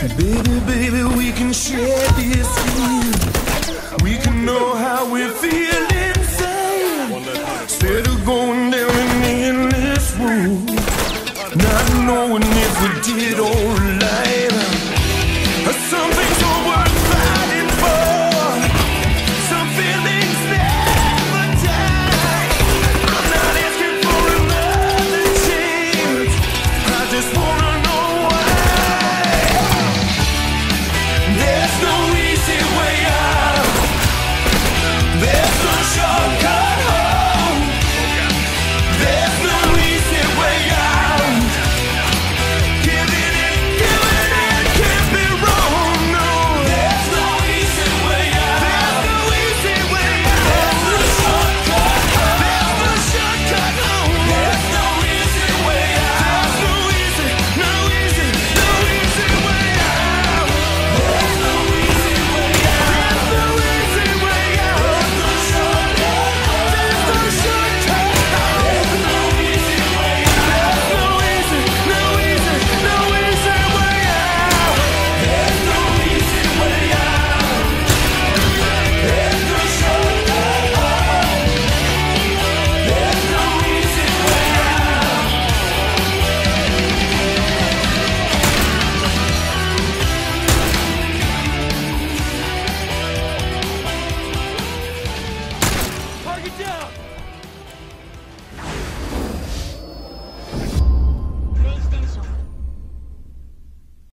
Baby, baby, we can share this feeling. We can know how we feel inside. Instead of going down an endless road, not knowing if we did alright. Some things are worth fighting for. Some feelings never die. I'm not asking for another chance. I just wanna know why. There's no easy way out. There's no shortcut home. There's no easy way out. Giving it can't be wrong, no. There's no easy way out. There's no easy way out. There's no shortcut home. There's no shortcut home. There's no easy way out. There's no easy way out. There's no easy way out. There's no easy way out. There's no shortcut home. There's no shortcut home. There's no easy way out. There's no easy way out. There's no easy way out. There's no shortcut home. There's no easy way out. Target down!